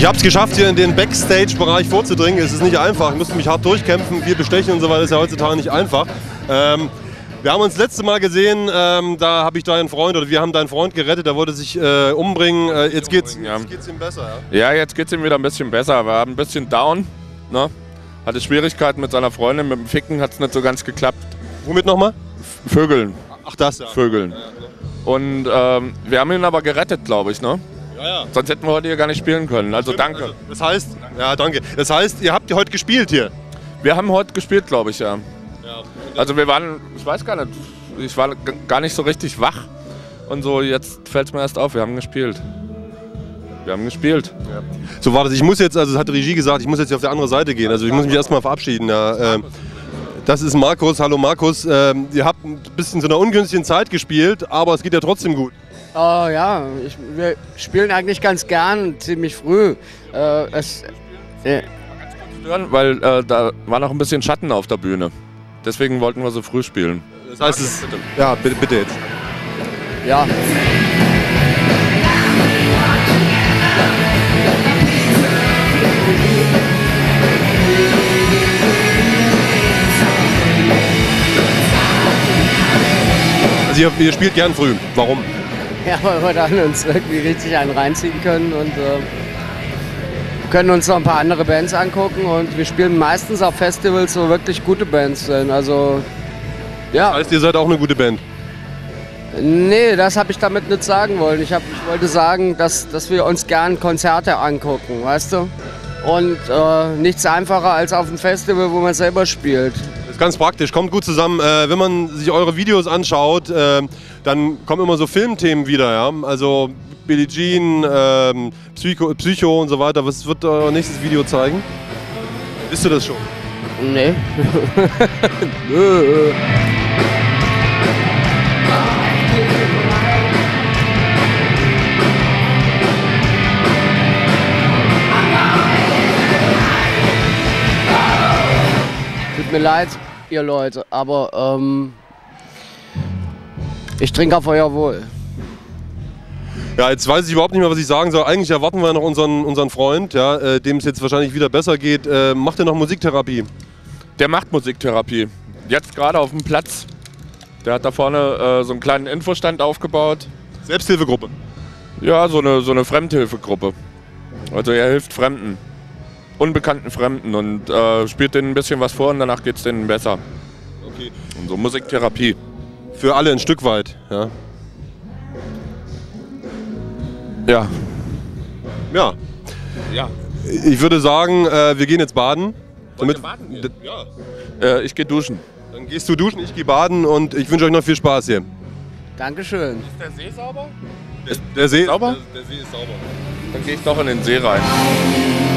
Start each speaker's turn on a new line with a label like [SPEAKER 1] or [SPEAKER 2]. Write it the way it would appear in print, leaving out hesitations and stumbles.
[SPEAKER 1] Ich habe es geschafft, hier in den Backstage-Bereich vorzudringen. Es ist nicht einfach, ich musste mich hart durchkämpfen, viel bestechen und so weiter, ist ja heutzutage nicht einfach. Wir haben uns das letzte Mal gesehen, da habe ich deinen Freund, oder wir haben deinen Freund gerettet, der wollte sich umbringen. Jetzt geht's ihm besser, ja?
[SPEAKER 2] Ja, jetzt geht's ihm wieder ein bisschen besser. Er war ein bisschen down, ne? Hatte Schwierigkeiten mit seiner Freundin, mit dem Ficken hat es nicht so ganz geklappt.
[SPEAKER 1] Womit nochmal?
[SPEAKER 2] Vögeln.
[SPEAKER 1] Ach das, ja.
[SPEAKER 2] Vögeln. Und wir haben ihn aber gerettet, glaube ich, ne?
[SPEAKER 1] Ja.
[SPEAKER 2] Sonst hätten wir heute hier gar nicht spielen können. Also danke.
[SPEAKER 1] Also, das heißt, ja, danke. Das heißt, ihr habt heute gespielt hier?
[SPEAKER 2] Wir haben heute gespielt, glaube ich, ja. Also wir waren, ich weiß gar nicht, ich war gar nicht so richtig wach. Und so, jetzt fällt es mir erst auf, wir haben gespielt. Wir haben gespielt.
[SPEAKER 1] Ja. So, warte, ich muss jetzt, also das hat die Regie gesagt, ich muss jetzt hier auf die andere Seite gehen. Also ich muss mich erstmal verabschieden. Ja. Das ist Markus, hallo Markus. Ihr habt ein bisschen zu einer ungünstigen Zeit gespielt, aber es geht ja trotzdem gut.
[SPEAKER 3] Ja, wir spielen eigentlich ganz gern, ziemlich früh.
[SPEAKER 2] Weil da war noch ein bisschen Schatten auf der Bühne. Deswegen wollten wir so früh spielen.
[SPEAKER 1] Das heißt, es, ja, bitte jetzt.
[SPEAKER 3] Ja.
[SPEAKER 1] Also ihr spielt gern früh. Warum?
[SPEAKER 3] Ja, weil wir dann uns irgendwie richtig einen reinziehen können und können uns noch ein paar andere Bands angucken und wir spielen meistens auf Festivals, wo wirklich gute Bands sind. Also, ja.
[SPEAKER 1] Das heißt, ihr seid auch eine gute Band?
[SPEAKER 3] Nee, das habe ich damit nicht sagen wollen. Ich wollte sagen, dass wir uns gern Konzerte angucken, weißt du? Und nichts einfacher als auf einem Festival, wo man selber spielt.
[SPEAKER 1] Das ist ganz praktisch, kommt gut zusammen. Wenn man sich eure Videos anschaut, dann kommen immer so Filmthemen wieder. Ja? Also Billie Jean, Psycho und so weiter. Was wird euer nächstes Video zeigen? Wisst du das schon?
[SPEAKER 3] Nee. Tut mir leid, ihr Leute, aber ich trinke auf euer Wohl.
[SPEAKER 1] Ja, jetzt weiß ich überhaupt nicht mehr, was ich sagen soll. Eigentlich erwarten wir noch unseren Freund, ja, dem es jetzt wahrscheinlich wieder besser geht. Macht er noch Musiktherapie?
[SPEAKER 2] Der macht Musiktherapie. Jetzt gerade auf dem Platz. Der hat da vorne so einen kleinen Infostand aufgebaut.
[SPEAKER 1] Selbsthilfegruppe?
[SPEAKER 2] Ja, so eine Fremdhilfegruppe. Also er hilft Fremden. Unbekannten Fremden und spielt denen ein bisschen was vor und danach geht es denen besser.
[SPEAKER 1] Okay.
[SPEAKER 2] Und so Musiktherapie.
[SPEAKER 1] Für alle ein Stück weit, ja?
[SPEAKER 2] Ja.
[SPEAKER 1] Ja.
[SPEAKER 2] Ja.
[SPEAKER 1] Ich würde sagen, wir gehen jetzt baden.
[SPEAKER 2] Wollt ihr baden gehen? Ja. Ich gehe duschen.
[SPEAKER 1] Dann gehst du duschen, ich gehe baden und ich wünsche euch noch viel Spaß hier.
[SPEAKER 3] Dankeschön.
[SPEAKER 2] Ist der See sauber?
[SPEAKER 1] Der See,
[SPEAKER 2] sauber?
[SPEAKER 1] Der See ist sauber.
[SPEAKER 2] Dann gehe ich doch in den See rein.